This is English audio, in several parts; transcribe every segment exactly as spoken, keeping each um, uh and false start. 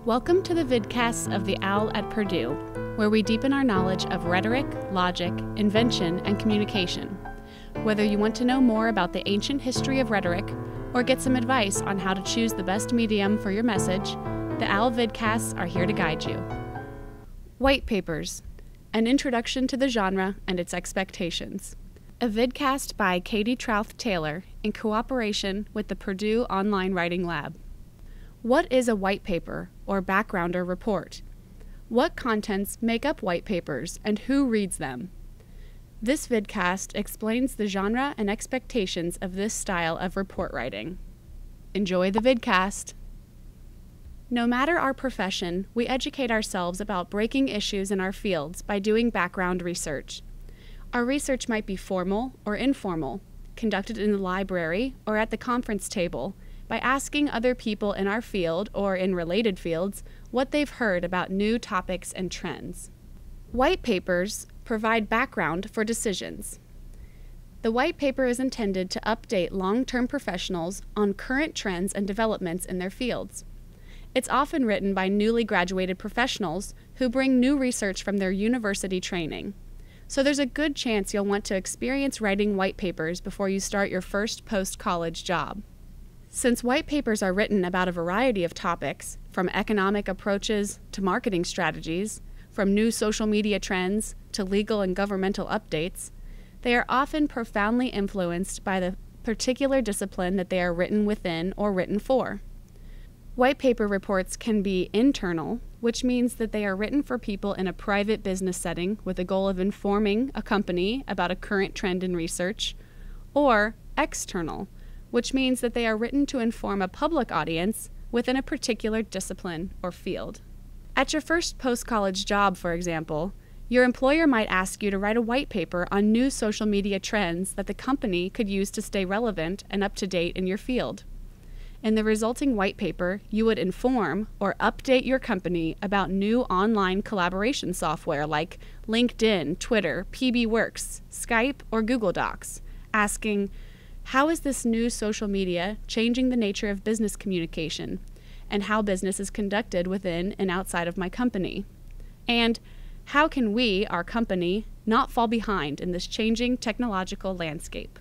Welcome to the Vidcasts of the Owl at Purdue, where we deepen our knowledge of rhetoric, logic, invention, and communication. Whether you want to know more about the ancient history of rhetoric or get some advice on how to choose the best medium for your message, the Owl Vidcasts are here to guide you. White Papers, an introduction to the genre and its expectations. A vidcast by Katie Trauth Taylor in cooperation with the Purdue Online Writing Lab. What is a white paper or backgrounder report? What contents make up white papers and who reads them? This vidcast explains the genre and expectations of this style of report writing. Enjoy the vidcast! No matter our profession, we educate ourselves about breaking issues in our fields by doing background research. Our research might be formal or informal, conducted in the library or at the conference table, by asking other people in our field or in related fields what they've heard about new topics and trends. White papers provide background for decisions. The white paper is intended to update long-term professionals on current trends and developments in their fields. It's often written by newly graduated professionals who bring new research from their university training. So there's a good chance you'll want to experience writing white papers before you start your first post-college job. Since white papers are written about a variety of topics, from economic approaches to marketing strategies, from new social media trends to legal and governmental updates, they are often profoundly influenced by the particular discipline that they are written within or written for. White paper reports can be internal, which means that they are written for people in a private business setting with the goal of informing a company about a current trend in research, or external, which means that they are written to inform a public audience within a particular discipline or field. At your first post-college job, for example, your employer might ask you to write a white paper on new social media trends that the company could use to stay relevant and up to date in your field. In the resulting white paper, you would inform or update your company about new online collaboration software like LinkedIn, Twitter, P B Works, Skype, or Google Docs, asking, how is this new social media changing the nature of business communication and how business is conducted within and outside of my company? And how can we, our company, not fall behind in this changing technological landscape?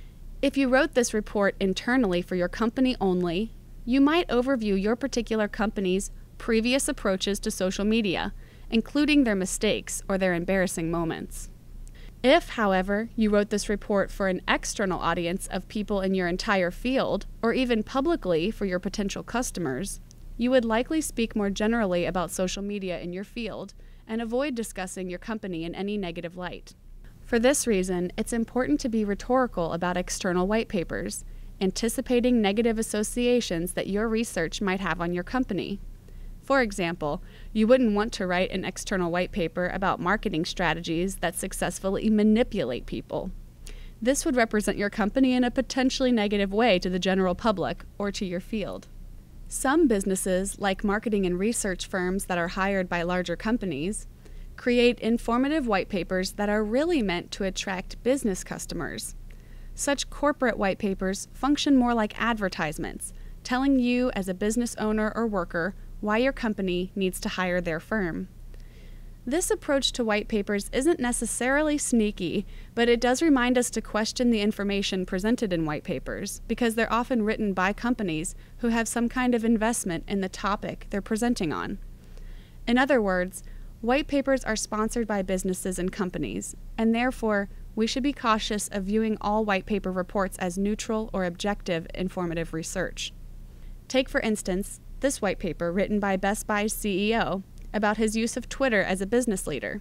If you wrote this report internally for your company only, you might overview your particular company's previous approaches to social media, including their mistakes or their embarrassing moments. If, however, you wrote this report for an external audience of people in your entire field, or even publicly for your potential customers, you would likely speak more generally about social media in your field and avoid discussing your company in any negative light. For this reason, it's important to be rhetorical about external white papers, anticipating negative associations that your research might have on your company. For example, you wouldn't want to write an external white paper about marketing strategies that successfully manipulate people. This would represent your company in a potentially negative way to the general public or to your field. Some businesses, like marketing and research firms that are hired by larger companies, create informative white papers that are really meant to attract business customers. Such corporate white papers function more like advertisements, telling you as a business owner or worker why your company needs to hire their firm. This approach to white papers isn't necessarily sneaky, but it does remind us to question the information presented in white papers, because they're often written by companies who have some kind of investment in the topic they're presenting on. In other words, white papers are sponsored by businesses and companies, and therefore we should be cautious of viewing all white paper reports as neutral or objective informative research. Take, for instance, this white paper written by Best Buy's C E O about his use of Twitter as a business leader.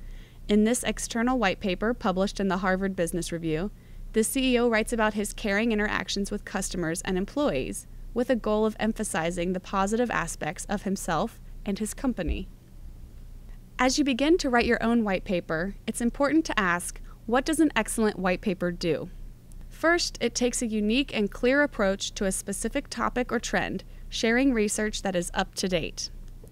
In this external white paper published in the Harvard Business Review, the C E O writes about his caring interactions with customers and employees, with a goal of emphasizing the positive aspects of himself and his company. As you begin to write your own white paper, it's important to ask, what does an excellent white paper do? First, it takes a unique and clear approach to a specific topic or trend, sharing research that is up to date.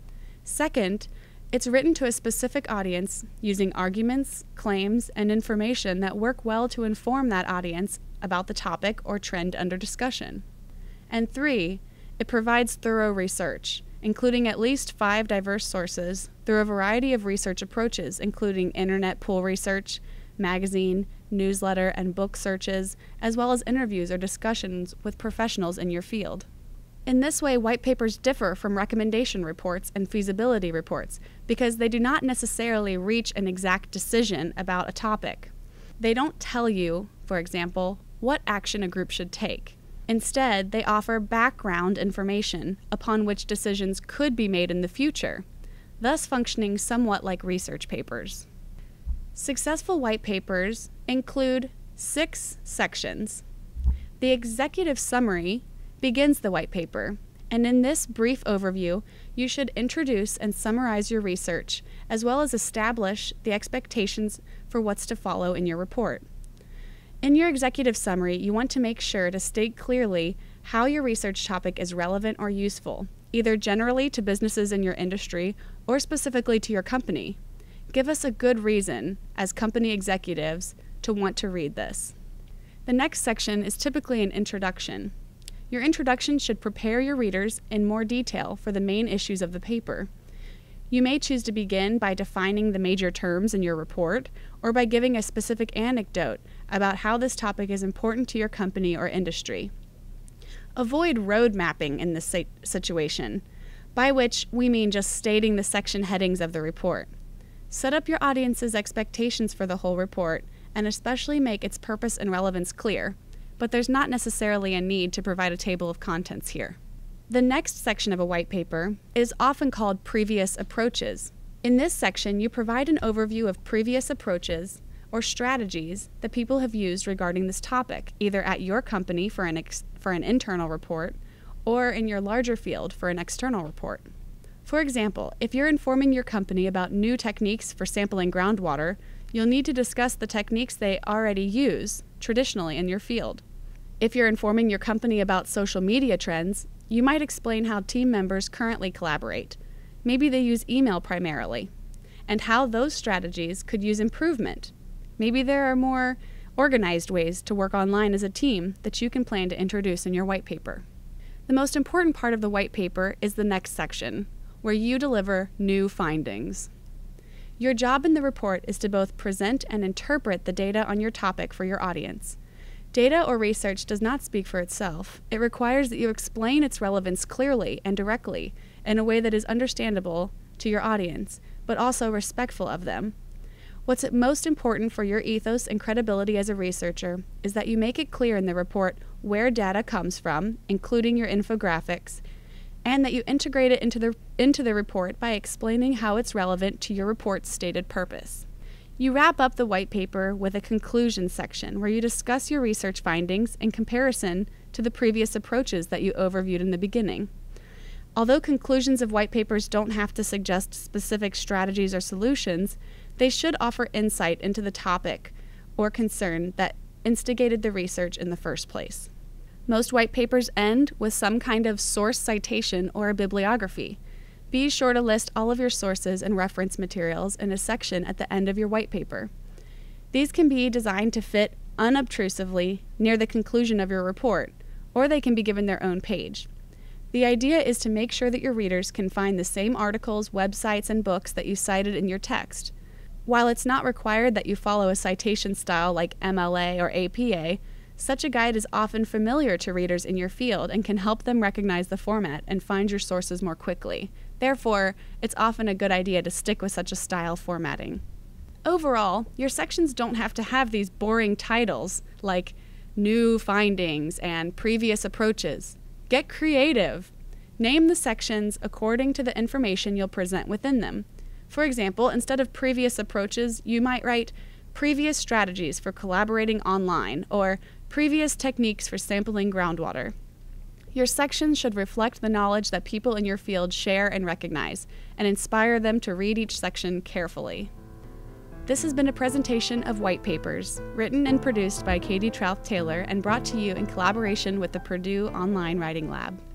Second, it's written to a specific audience using arguments, claims, and information that work well to inform that audience about the topic or trend under discussion. And three, it provides thorough research, including at least five diverse sources through a variety of research approaches, including internet pool research, magazine, newsletter, and book searches, as well as interviews or discussions with professionals in your field. In this way, white papers differ from recommendation reports and feasibility reports because they do not necessarily reach an exact decision about a topic. They don't tell you, for example, what action a group should take. Instead, they offer background information upon which decisions could be made in the future, thus functioning somewhat like research papers. Successful white papers include six sections. The executive summary begins the white paper, and in this brief overview, you should introduce and summarize your research, as well as establish the expectations for what's to follow in your report. In your executive summary, you want to make sure to state clearly how your research topic is relevant or useful, either generally to businesses in your industry or specifically to your company. Give us a good reason, as company executives, to want to read this. The next section is typically an introduction. Your introduction should prepare your readers in more detail for the main issues of the paper. You may choose to begin by defining the major terms in your report or by giving a specific anecdote about how this topic is important to your company or industry. Avoid road mapping in this situation, by which we mean just stating the section headings of the report. Set up your audience's expectations for the whole report and especially make its purpose and relevance clear, but there's not necessarily a need to provide a table of contents here. The next section of a white paper is often called previous approaches. In this section, you provide an overview of previous approaches or strategies that people have used regarding this topic, either at your company for an, ex for an internal report or in your larger field for an external report. For example, if you're informing your company about new techniques for sampling groundwater, you'll need to discuss the techniques they already use traditionally in your field. If you're informing your company about social media trends, you might explain how team members currently collaborate. Maybe they use email primarily, and how those strategies could use improvement. Maybe there are more organized ways to work online as a team that you can plan to introduce in your white paper. The most important part of the white paper is the next section, where you deliver new findings. Your job in the report is to both present and interpret the data on your topic for your audience. Data or research does not speak for itself. It requires that you explain its relevance clearly and directly in a way that is understandable to your audience, but also respectful of them. What's most important for your ethos and credibility as a researcher is that you make it clear in the report where data comes from, including your infographics, and that you integrate it into the, into the report by explaining how it's relevant to your report's stated purpose. You wrap up the white paper with a conclusion section where you discuss your research findings in comparison to the previous approaches that you overviewed in the beginning. Although conclusions of white papers don't have to suggest specific strategies or solutions, they should offer insight into the topic or concern that instigated the research in the first place. Most white papers end with some kind of source citation or a bibliography. Be sure to list all of your sources and reference materials in a section at the end of your white paper. These can be designed to fit unobtrusively near the conclusion of your report, or they can be given their own page. The idea is to make sure that your readers can find the same articles, websites, and books that you cited in your text. While it's not required that you follow a citation style like M L A or A P A, such a guide is often familiar to readers in your field and can help them recognize the format and find your sources more quickly. Therefore, it's often a good idea to stick with such a style formatting. Overall, your sections don't have to have these boring titles like new findings and previous approaches. Get creative. Name the sections according to the information you'll present within them. For example, instead of previous approaches, you might write previous strategies for collaborating online or previous techniques for sampling groundwater. Your sections should reflect the knowledge that people in your field share and recognize, and inspire them to read each section carefully. This has been a presentation of White Papers, written and produced by Katie Trauth Taylor and brought to you in collaboration with the Purdue Online Writing Lab.